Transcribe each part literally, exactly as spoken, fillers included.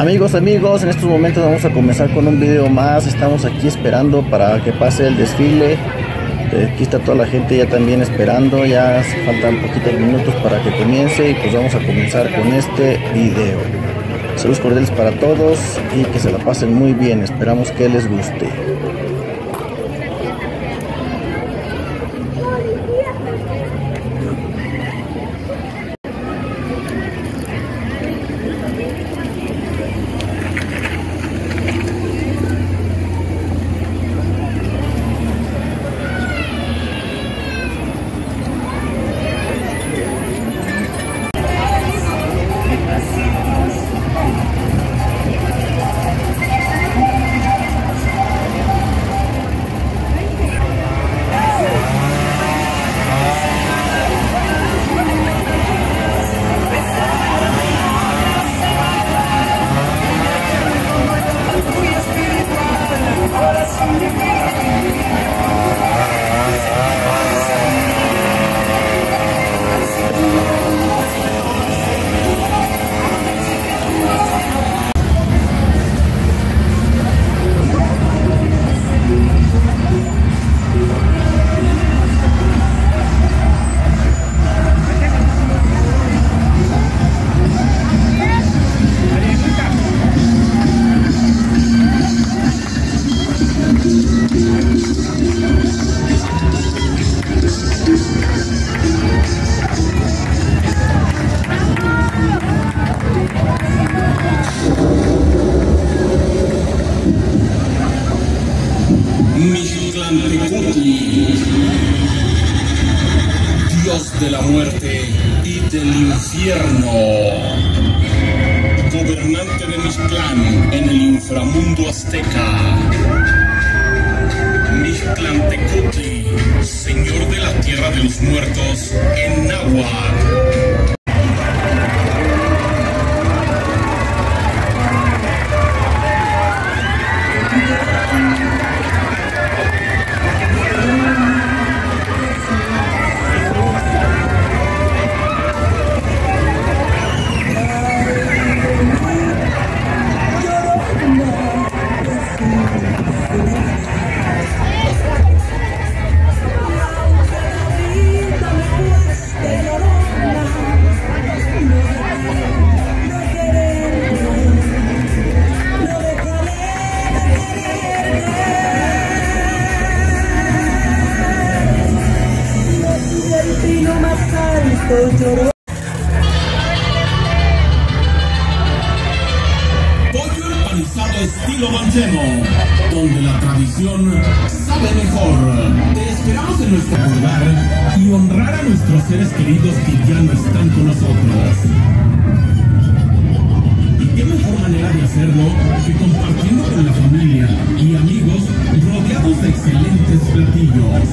Amigos, amigos, en estos momentos vamos a comenzar con un video más. Estamos aquí esperando para que pase el desfile. Aquí está toda la gente ya también esperando. Ya faltan poquitos minutos para que comience y pues vamos a comenzar con este video. Saludos cordiales para todos y que se la pasen muy bien. Esperamos que les guste. Mixtlantecutli, Dios de la muerte y del infierno, gobernante de Mixtlán en el inframundo azteca. Mixtlantecutli, señor de la tierra de los muertos en náhuatl. Pollo empanizado estilo Banchemo, donde la tradición sabe mejor. Te esperamos en nuestro lugar y honrar a nuestros seres queridos que ya no están con nosotros. Y qué mejor manera de hacerlo que compartiendo con la familia y amigos rodeados de excelentes platillos.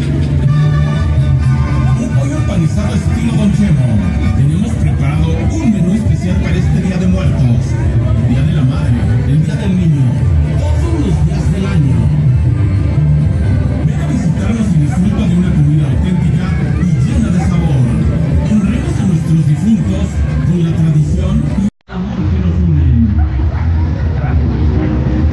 Empanizado estilo Don Chemo. Tenemos preparado un menú especial para este Día de Muertos, el Día de la Madre, el Día del Niño, todos los días del año. Ven a visitarnos y disfruta de una comida auténtica y llena de sabor. Honremos a nuestros difuntos con la tradición y el amor que nos unen.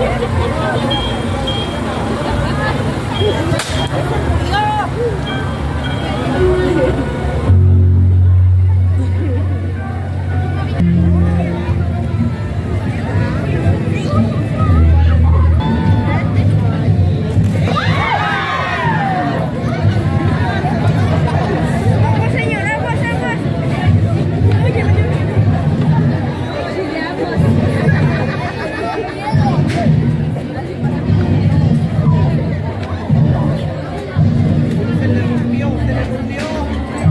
Se le durmió, se le durmió.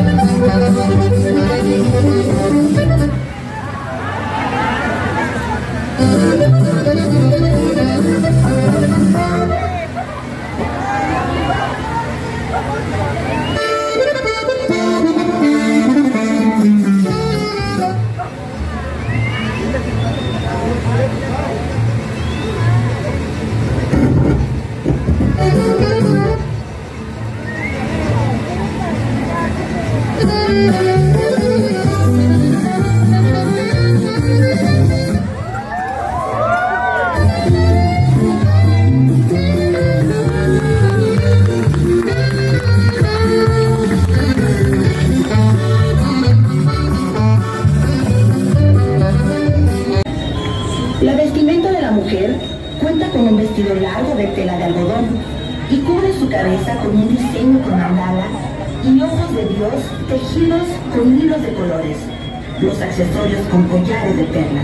La vestimenta de la mujer cuenta con un vestido largo de tela de algodón y cubre su cabeza con un diseño con mandala y ojos de Dios tejidos con hilos de colores, los accesorios con collares de perlas.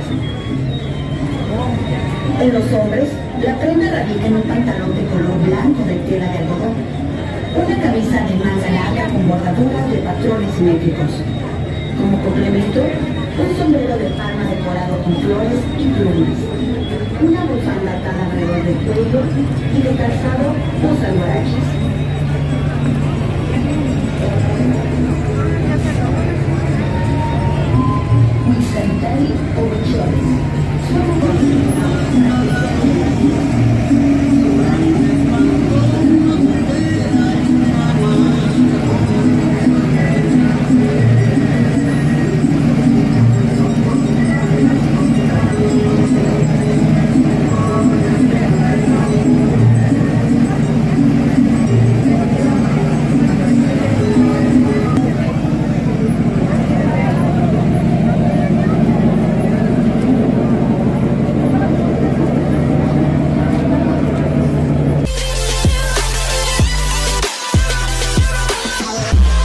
En los hombres, la prenda radica en un pantalón de color blanco de tela de algodón, una camisa de manga larga con bordaduras de patrones simétricos. Como complemento, un sombrero de palma decorado con flores y plumas, una bufanda atada alrededor del cuello y de calzado usan guaraches.